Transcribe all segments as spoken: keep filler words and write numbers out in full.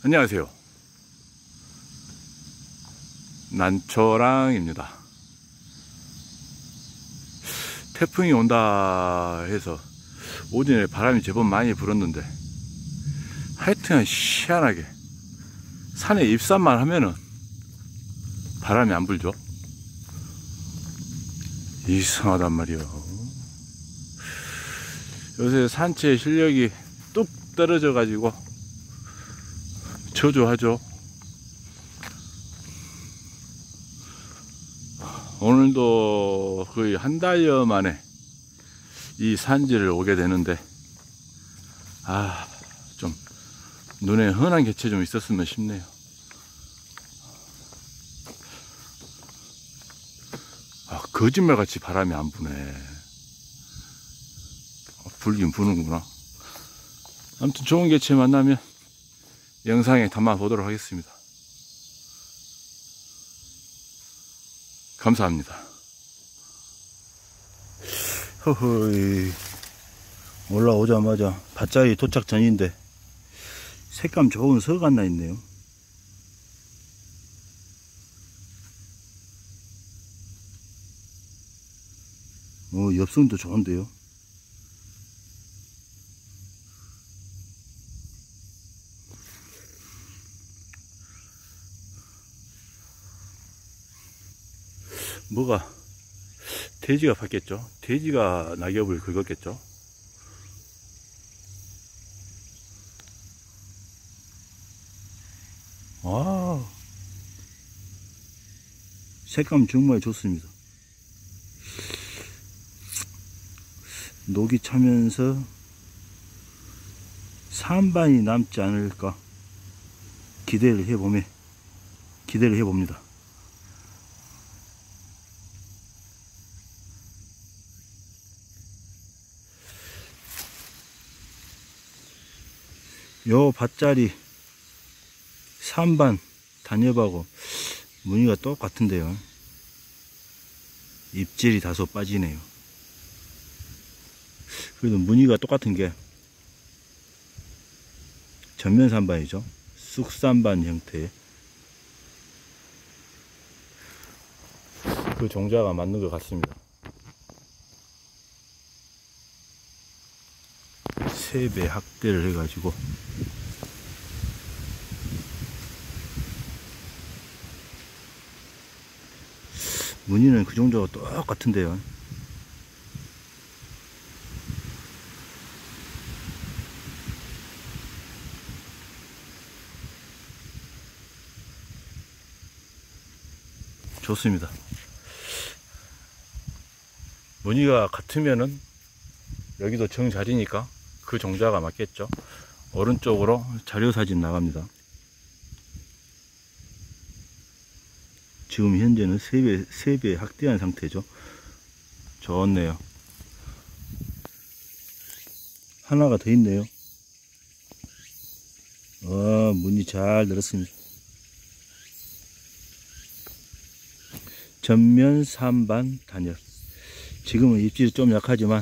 안녕하세요. 난초랑입니다. 태풍이 온다 해서 오전에 바람이 제법 많이 불었는데 하여튼 희한하게 산에 입산만 하면은 바람이 안 불죠. 이상하단 말이요. 요새 산채 실력이 뚝 떨어져 가지고 저조하죠. 오늘도 거의 한 달여 만에 이 산지를 오게 되는데, 아, 좀 눈에 흔한 개체 좀 있었으면 싶네요. 아, 거짓말같이 바람이 안 부네. 불긴 부는구나. 아무튼 좋은 개체 만나면 영상에 담아 보도록 하겠습니다. 감사합니다. 허허이, 올라오자마자 밭자리 도착 전인데 색감 좋은 서가 하나 있네요. 어, 엽성도 좋은데요. 뭐가 돼지가 팠겠죠. 돼지가 낙엽을 긁었겠죠. 와, 색감 정말 좋습니다. 녹이 차면서 산반이 남지 않을까 기대를 해보며 기대를 해봅니다. 요 밭자리 산반 단엽하고 무늬가 똑같은데요. 잎질이 다소 빠지네요. 그래도 무늬가 똑같은 게 전면 산반이죠. 쑥산반 형태의 그 종자가 맞는 것 같습니다. 세 배 확대를 해가지고 무늬는 그 정도가 똑같은데요. 좋습니다. 무늬가 같으면은 여기도 정자리니까 그 종자가 맞겠죠. 오른쪽으로 자료사진 나갑니다. 지금 현재는 세 배, 세 배 확대한 상태죠. 좋네요. 하나가 더 있네요. 아, 무늬 잘 늘었습니다. 전면 산반 단엽. 지금은 잎질이 좀 약하지만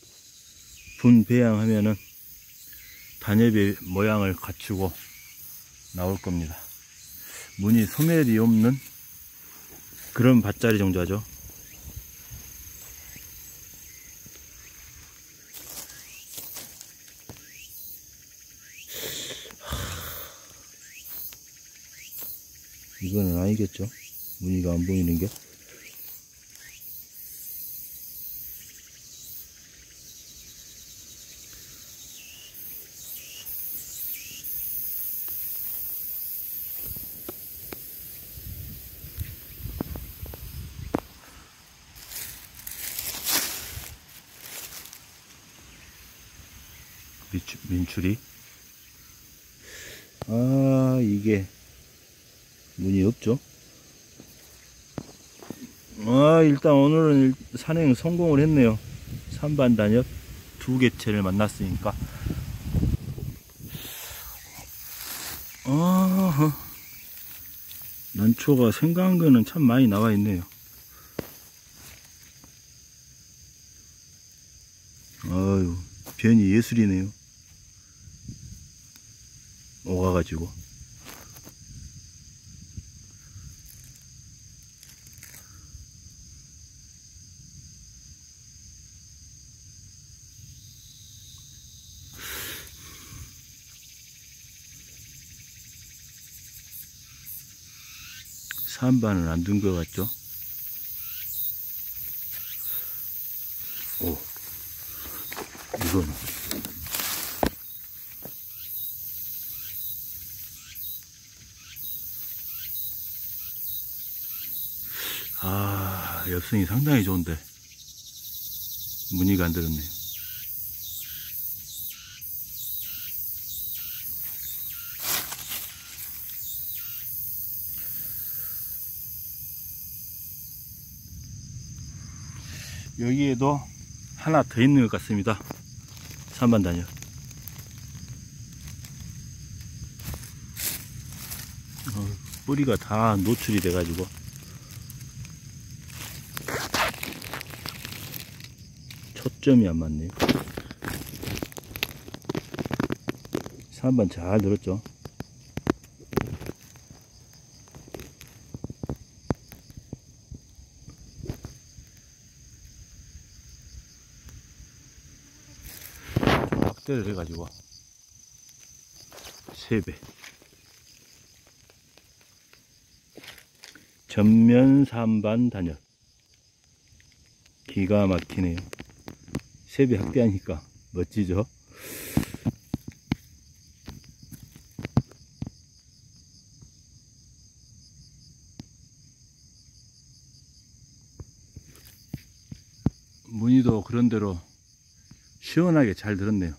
분배양하면은 단엽의 모양을 갖추고 나올 겁니다. 무늬 소멸이 없는 그런 밭자리 종자죠. 이거는 아니겠죠. 무늬가 안 보이는 게. 민추리. 아, 이게 무늬 없죠. 아, 일단 오늘은 산행 성공을 했네요. 산반 단엽 두 개체를 만났으니까. 아, 난초가 생각한 거는 참 많이 나와 있네요. 아유, 변이 예술이네요. 오가가지고 산반은 안 든 것 같죠? 오, 이거는 아, 엽성이 상당히 좋은데 무늬가 안 들었네요. 여기에도 하나 더 있는 것 같습니다. 산반 단열. 어, 뿌리가 다 노출이 돼 가지고 초점이 안 맞네요. 산반 잘 들었죠? 확대를 해가지고 세 배 전면 산반 단열 기가 막히네요. 세 배 확대하니까 멋지죠? 무늬도 그런대로 시원하게 잘 들었네요.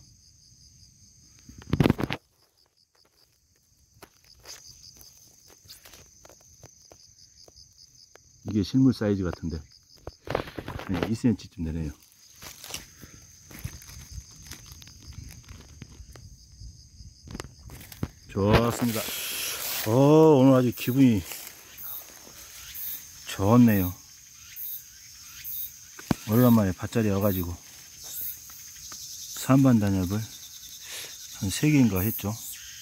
이게 실물 사이즈 같은데 이 센티미터쯤 되네요. 좋습니다. 어, 오늘 아주 기분이 좋네요. 오랜만에 밭자리 와가지고 산반 단엽을 한 세 개인가 했죠.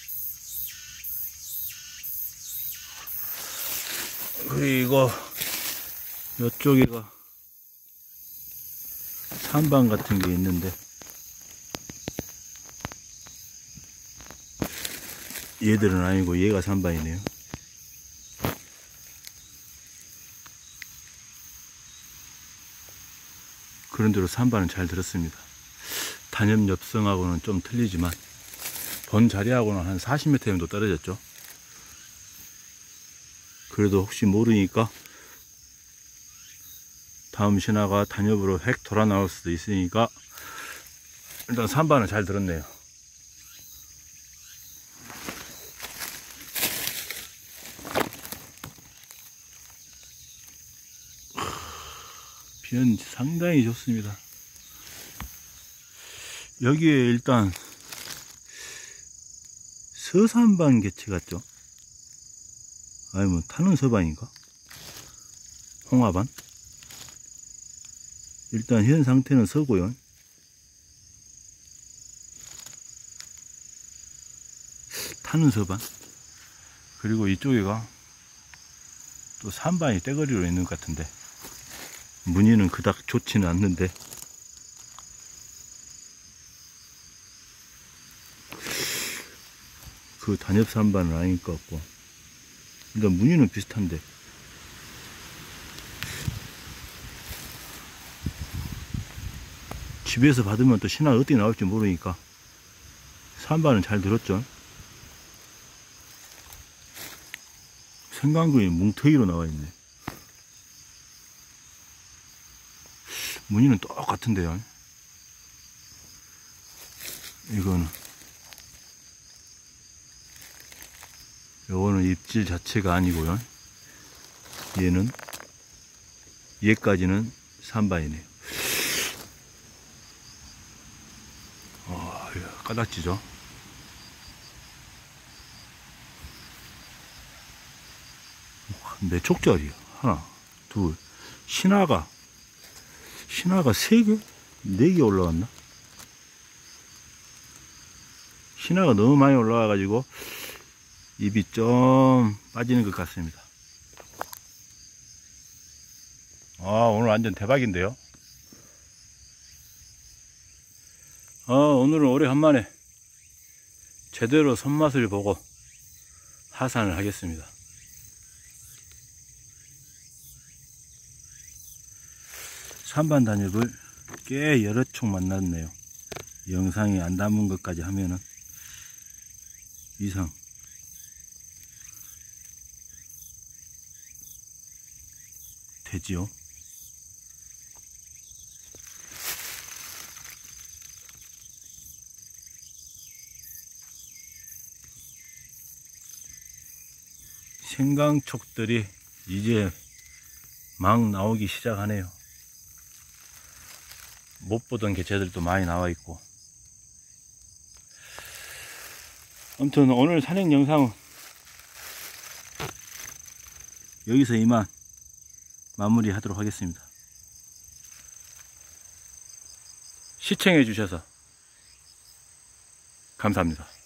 그리고 이쪽에가 산반 같은 게 있는데 얘들은 아니고 얘가 산반이네요. 그런대로 산반은 잘 들었습니다. 단엽 엽성하고는 좀 틀리지만 본 자리하고는 한 사십 미터 정도 떨어졌죠. 그래도 혹시 모르니까 다음 신화가 단엽으로 획 돌아 나올 수도 있으니까 일단 산반은 잘 들었네요. 비는 상당히 좋습니다. 여기에 일단 서산반 개체 같죠? 아니면 타는 서반인가? 홍화반? 일단 현 상태는 서고요. 타는 서반. 그리고 이쪽에가 또 산반이 떼거리로 있는 것 같은데 무늬는 그닥 좋지는 않는데 그 단엽 산반은 아닐 것 같고 일단 무늬는 비슷한데 집에서 받으면 또 신화 어떻게 나올지 모르니까 산반은 잘 들었죠. 생강근이 뭉텅이로 나와 있네. 무늬는 똑같은데요. 이거는 요거는 입질 자체가 아니고요. 얘는 얘까지는 산반이네요. 아, 까닥지죠. 몇 촉짜리야? 하나, 둘, 신화가 신화가 세 개? 네 개 올라왔나? 신화가 너무 많이 올라와 가지고 입이 좀 빠지는 것 같습니다. 아, 오늘 완전 대박인데요. 아, 오늘은 오래간만에 제대로 손맛을 보고 하산을 하겠습니다. 산반 단엽을 꽤 여러 총 만났네요. 영상에 안 담은 것까지 하면은 이상 되지요. 생강촉들이 이제 막 나오기 시작하네요. 못 보던 개체들도 많이 나와 있고. 아무튼 오늘 산행 영상은 여기서 이만 마무리 하도록 하겠습니다. 시청해 주셔서 감사합니다.